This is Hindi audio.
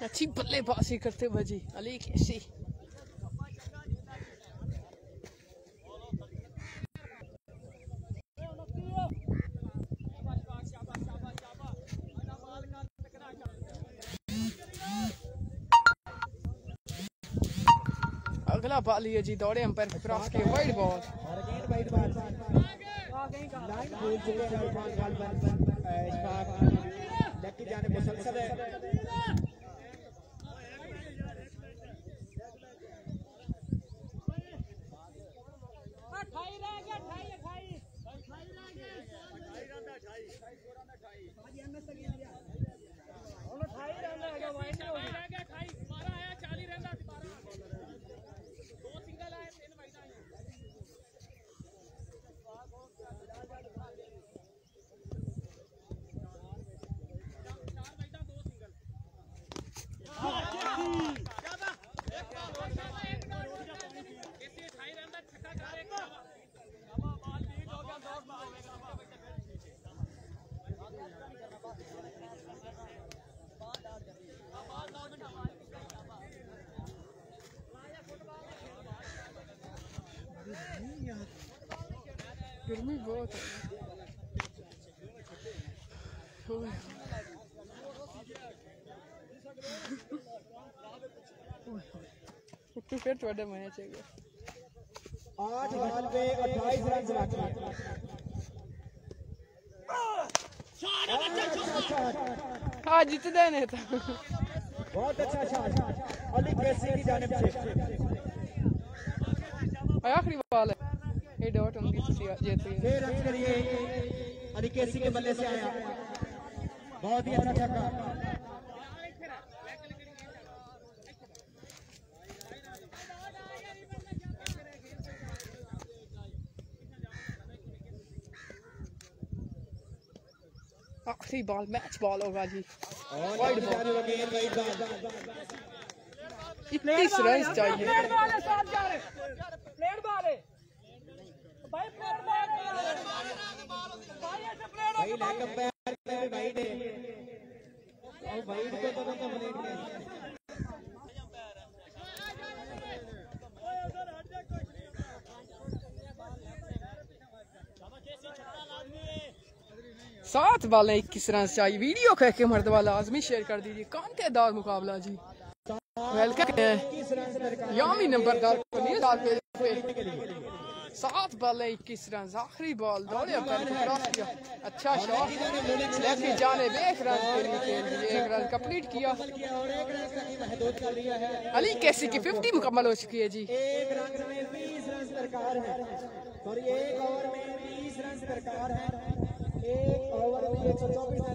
अच्छी बल्लेबाजी करते हुए जी अली कैसी। अगला बॉल है जी दौड़े अंपायर के क्रॉस के वाइड बॉल। मुसलसल है गर्मी बहुत है। फिर थोड़ा मैच है 8 बॉल पे 28 रन बाकी है। हाँ जीतने ने था। बहुत अच्छा शॉट अली कैसी की जानिब से। आखिरी बॉल है ये डॉट उनकी जीत गई। 6 रन के लिए अली कैसी के बल्ले से आया। बहुत ही अच्छा छक्का। आखिरी बॉल मैच बॉल होगा जी। वाइड बॉल 21 रन चाहिए। सात बॉलें 21 रन चाहिए। वीडियो कह के मर्द वाला आजमी शेयर कर दीजिए। कांटेदार मुकाबला जी। वेलकम यामी नंबरदार 7 बॉलें 21 रन। आखिरी बॉल दौड़े क्रॉस किया। अच्छा शॉट लेफ्ट जाने 1 रन के लिए खेल दिए। 1 रन कंप्लीट किया। अली कैसी की 50 मुकम्मल हो चुकी है जी। 1 रन में 20 रन दरकार है और 1 ओवर में 20 रन दरकार है। 1 ओवर में 124